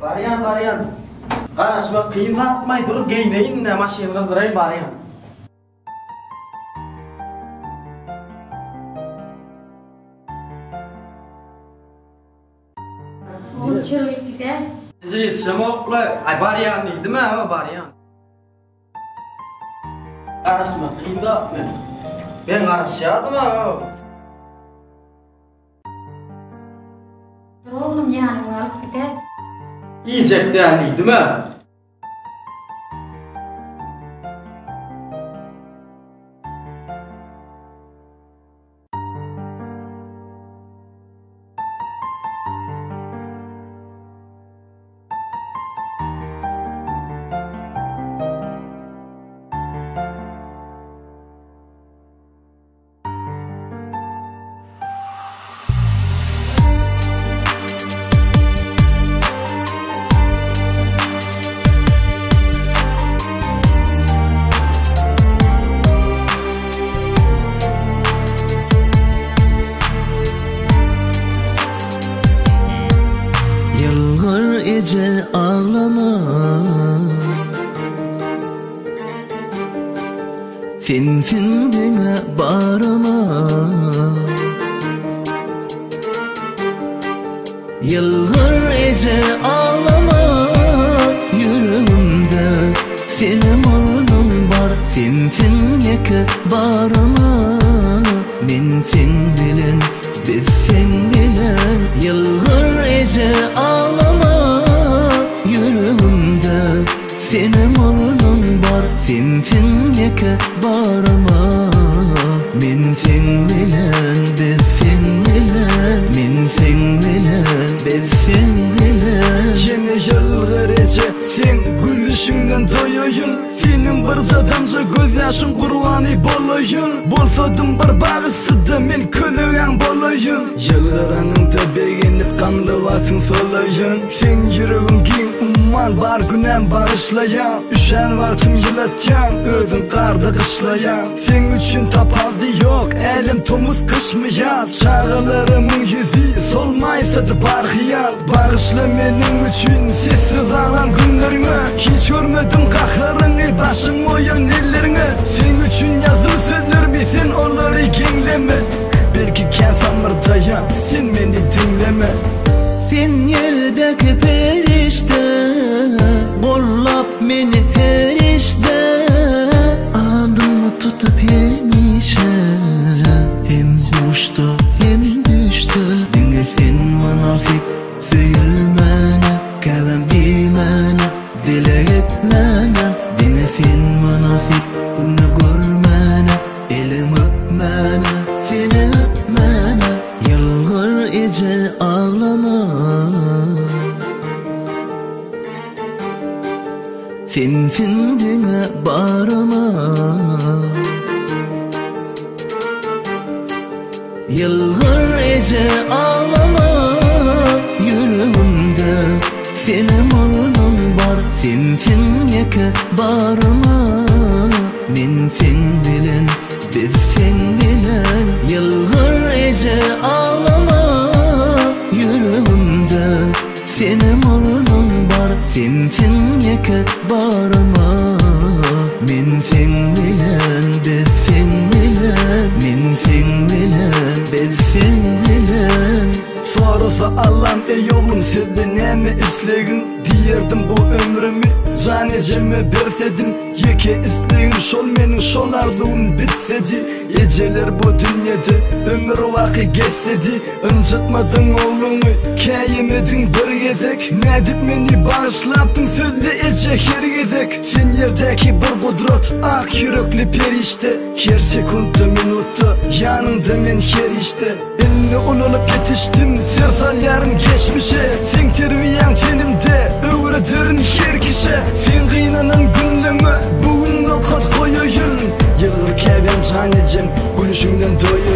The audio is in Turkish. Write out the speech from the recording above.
Baryan. Qarasma qiyinga atmay turib geyneyin mashina qildiray baryan. Olçılıkta. Yetişemokla ay baryan deydimi ha baryan. Qarasma qiyinga atmay. Ben qarasyadım ha. Oğlum yanıma alıp gider. Yiyecek değerliydi mi? Gece ağlama, fin dine bağırma. Yıllar ece ağlama, yüreğimde senin oğlum var. Fin yeke bağırma, min fin bilen, biz fin bilen. Yıllar ece ağlama, yüreğimde senin oğlum var. Fin yeke bağırma, min fin bilen, biz fin bilen. Min fin bilen, biz fin bilen. Yeni yıllar ece sen gülüşünden doyuyun. Senin bir zadamca göz yaşın kurbanı bolayın. Bolsadım bir bağısıda men kölüyen bolayın. Yıllarının da beğenip kanlı vatın solayın. Sen yüreğin giyin umman bar günem barışlayan. Üşen vartım yılatyan, özün karda kışlayan. Sen üçün tapaldı yok, elim tomuz kışmayan. Çağlarımın yüzü solmaysadı barhiyal. Barışla benim üçün sessiz alan günlerimi. Hiç görmedim kahlarını, başın oyan ellerini. Sen üçün yazım sözlerimi, sen onları gengleme. Belki ken samırdayan, sen beni dinleme. Fin yerdeki perişte, bollap beni her işte. Adımı tutup yenişe, hem uçtu hem düştü. Dinle sen manafik söylemene, kavem dimene, dile etmene. Dinle sen manafik bunu görmene, elim öpmene, seni öpmene. Yılgır ece ağlama, fin dine bağırma. Yılgır ece ağlama, yüreğimde senin oğlum var. Fin yeke bağırma, min fin bilen, biz fin bilen. Yılgır ece ağlama, yüreğimde senin oğlum var. Fin yeke bağırma, min fin bilen, biz fin bilen. Min fin bilen, biz fin bilen. Sorusa Allah'ım ey oğlum senden nemi islegin? Diyerdim bu ömrümü, can ecemi bersedin. Yeke islegin şol menin şol arzum bitsedi. Eceler bu dünyada ömür vakı geçsedi. Incitmadın oğlumu, kayemedin bir gezek. Nedip beni bağışlattın söyle ece her gezek. Sen yerdeki bir kudret, ak yürekli perişte. Her sekundu minutu, yanında men her işte. Elini ulunup yetiştim, sersal yarın geçmişe. Sen terbiyen tenimde, öğretirin her kişi. Sen kıynanan günlüğümü, bugün nokat koyuyun. Yılgır kevyen canecim, gülüşünden doyun.